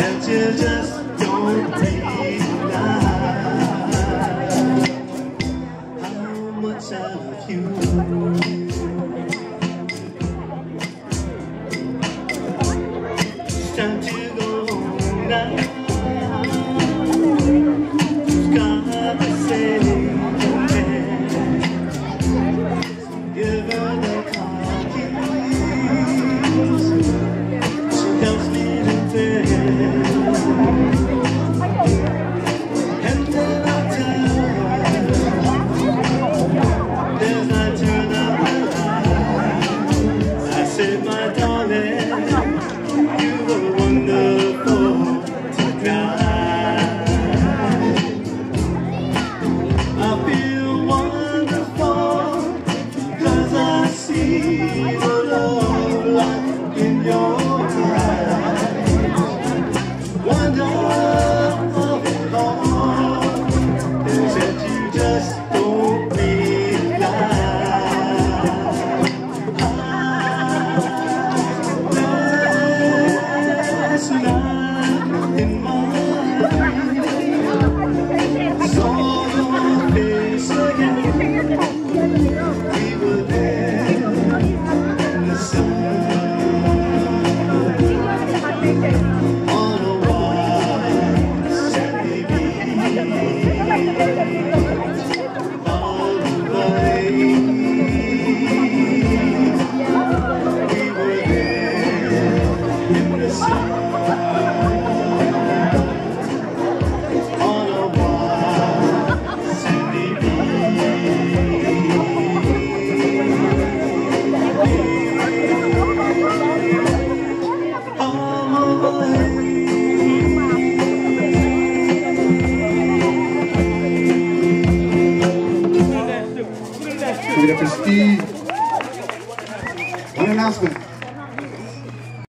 that you just don't realize how much I love you. It's time to go home now. Who's got to say give her the car keys. She helps me to bed, and then I tell her as I turn up the light, I said, my darling, you were wonderful tonight. I feel wonderful 'cause I see the love light in your eyes. Wonder of it all is that you just don't realize. Last night in my dream, saw your face again. We were there in the sun on a white sandy beach all the way. We were there in the sun on a white sandy Give it up for Steve. One announcement.